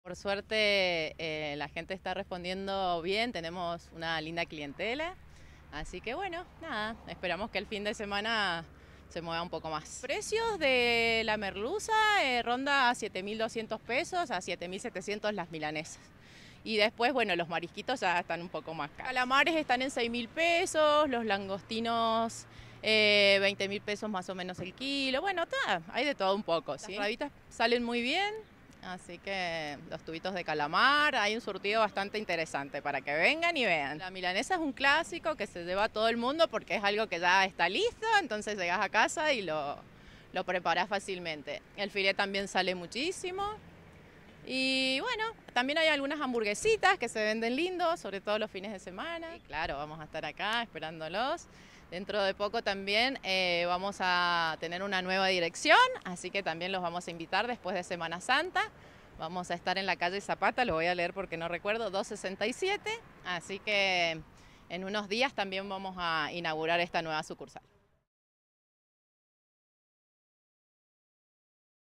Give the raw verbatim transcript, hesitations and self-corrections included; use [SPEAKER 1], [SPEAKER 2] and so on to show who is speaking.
[SPEAKER 1] Por suerte eh, la gente está respondiendo bien, tenemos una linda clientela, así que bueno, nada, esperamos que el fin de semana se mueva un poco más. Precios de la merluza eh, ronda a siete mil doscientos pesos, a siete mil setecientos las milanesas. Y después, bueno, los marisquitos ya están un poco más caros. Calamares están en seis mil pesos, los langostinos eh, veinte mil pesos más o menos el kilo. Bueno, ta, hay de todo un poco, ¿sí? Las rabitas salen muy bien, así que los tubitos de calamar, hay un surtido bastante interesante para que vengan y vean. La milanesa es un clásico que se lleva a todo el mundo porque es algo que ya está listo, entonces llegas a casa y lo, lo preparas fácilmente. El filet también sale muchísimo. Y bueno, también hay algunas hamburguesitas que se venden lindos, sobre todo los fines de semana. Y claro, vamos a estar acá esperándolos. Dentro de poco también eh, vamos a tener una nueva dirección, así que también los vamos a invitar después de Semana Santa. Vamos a estar en la calle Zapata, lo voy a leer porque no recuerdo, doscientos sesenta y siete, así que en unos días también vamos a inaugurar esta nueva sucursal.